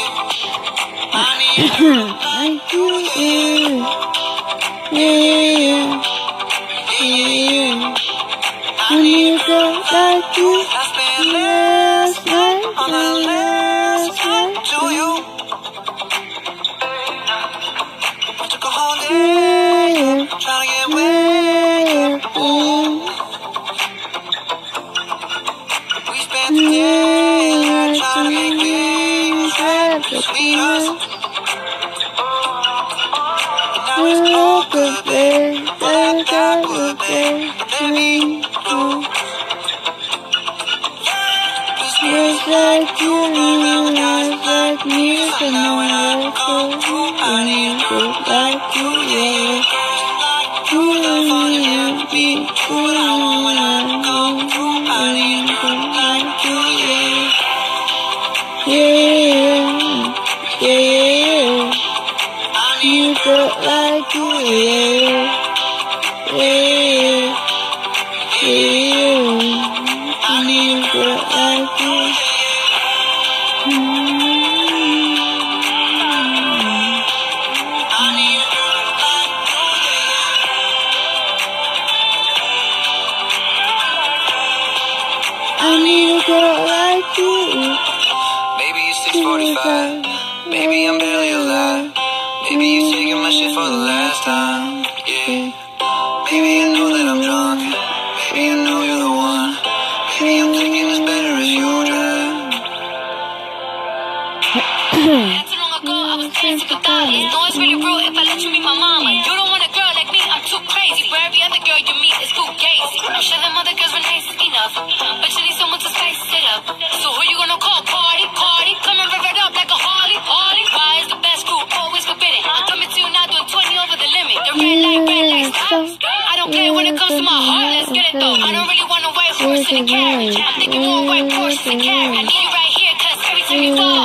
Like you, yeah. I need a girl like you. Last night, on the last night to you. I took a whole day, trying to get wet. We spent the day trying to make things right between us. Now it's all good, babe. Thank God, good, babe. Let me know. Just like you, just like me, so now when I go, I need to go like you, yeah. You and me, you when I go, I need to go like you, yeah. Yeah. I need to go like you, yeah. I need a girl like you. I need a girl like you. Maybe it's 6:45. Maybe I'm barely alive. Maybe you're taking my shit for the last time. Yeah. Maybe you know that I'm drunk. Maybe you know you're the one. Maybe I'm thinking it's better if you drive. Not too long ago, I was dancing with dollars. No, it's really real if I let you meet my mama. You don't want a girl like me, I'm too crazy. Where every other girl you meet is too gazy. I'm sure them other girls were nice enough, but you need someone to spice it up. So who you gonna call? Cardi? Come and rev it up like a Harley. Why is the best crew always forbidden? I'm coming to you now doing 20 over the limit. The red light, stop. I don't play when it comes to my heart, let's get it though. I don't really want a white horse in a carriage. I'm thinking more white horses and carriage. I need you right here, cause every time you fall